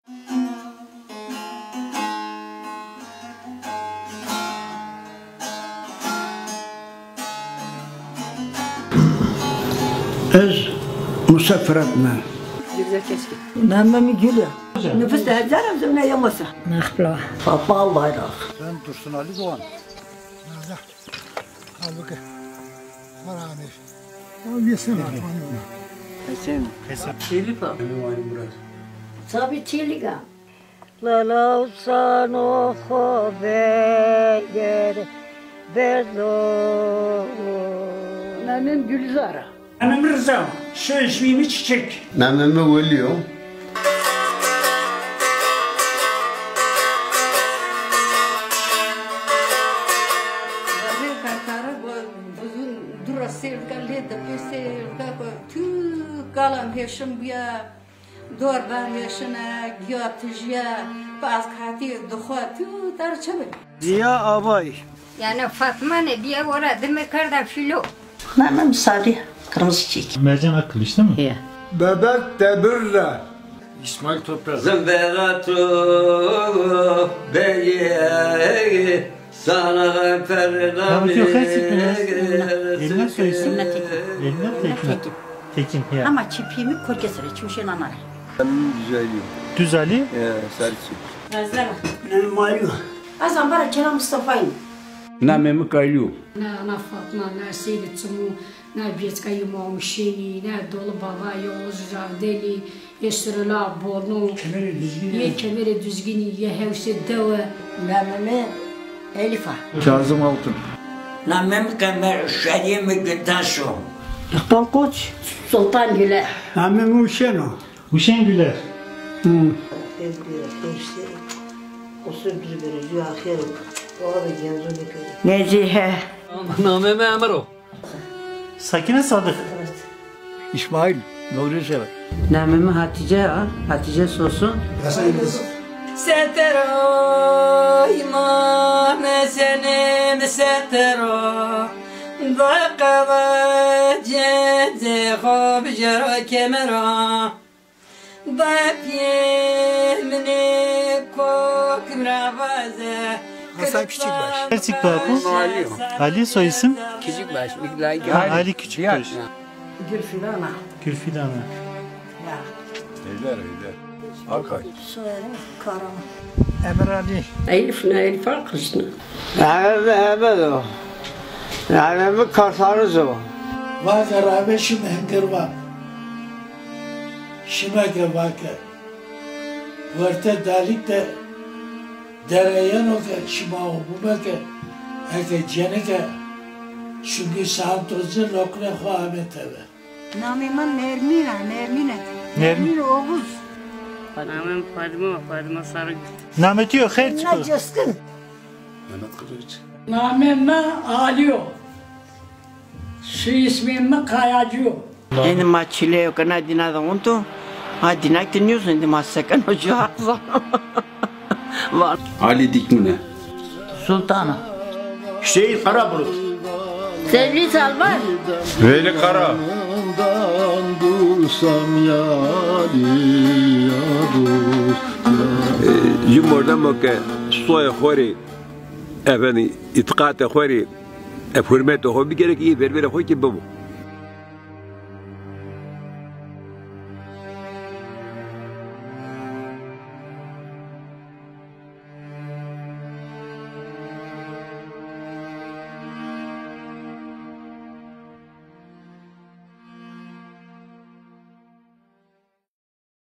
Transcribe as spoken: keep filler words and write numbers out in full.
Ez musafir etme. Güzel keşke. Namemi gülüyor. Nüfus da hercanım zımne yamasa. Nakla. Papal bayrak. Ben Dursun Ali Doğan. Nerede? Halbuki. Marani. O yesin artık. Hesem. Hesap. Elif ha. Tabi çiliga. Lala sano khober berdo. Namem Gülzara. Benim Rıza, şu ismimi Çiçek. Namemi Veliyo. Kalan heşim ya, dorban heşine, giyatıcıya, bazı kati duha, tu tarçabe. Ziya Abay. Yani Fatma ne diye uğradı mı karda filo. Namem Sadi. Kırmızı çiçek. Mercan Akkılıç değil mi? Ya. Bebek Debirle. İsmail Toprak. Zımberatu beye sana ferdami. Yok yok her çıkmıyor. Elinden soyusun. Elinden Tekin. Tekin ya. Ama çipiğimi korkesere çuşen anar. Güzel. Düz Ali. Ya Serçi. Nazlar. Ne mayu. Azam bara Kenan Mustafa'yım. Namemi Kaylu. Na na Fatma, na Seydi Tsumu, na Bietska Yumamışini, na Dolu Baba Yavuz Ravdeli, Esrela Bornu, ye kemeri düzgini, ye hevse deve. Namemi Elif'a. Kazım Altın. Namem Kamer Şeriyemi Gültaşo. İkbal Koç. Sultan Güler. Namemi Uşeno. Hüseyin Güler. Nezihe. Nameme Emro. Sakine Sadık. İsmail Nuri Sever. Namemi Hatice al. Hatice Sosun. Setero imam senem setero. Daqaba ceze khob jara kemera. Dapye mne kok mravaze. Hasan Küçükbaş. Gerçek bu. Ali soy isim. Küçükbaş. Miklay. Ha, Ali Küçükbaş. Gülfilana. Gülfil Ana. Ya. Eyler eyler. Akay. Soyadım Karaman. Emir Ali. Elif ne Elif Arkışına. Nameme Emro. Nameme Kasarızo. Vaka rağmen şimdi hengirva. Şimeke vaka. Varte dalik de dereyan oka şima obumeke. Eke ceneke. Çünkü santozu lokne huameteve. Namiman Nermina. Nermina. Nermin. Oğuz. Namem Fatma. Fatma Sarık. Nameti yok her çıkıyor. Nacıskın. Mehmet Kılıç. Namemme Aliyo. Şu ismimi Kayacı. Şimdi maçile yok ana dinada untu. Ha dinak dinliyorsun şimdi masakan ocağı var. Ali Dikmine. Sultana. Hüseyin Karabulut. Sevgili Salman. Veli Kara. Yumurda moke soya khori efendim itikate khori e hürmete hobi gerek iyi ver ver hoki bu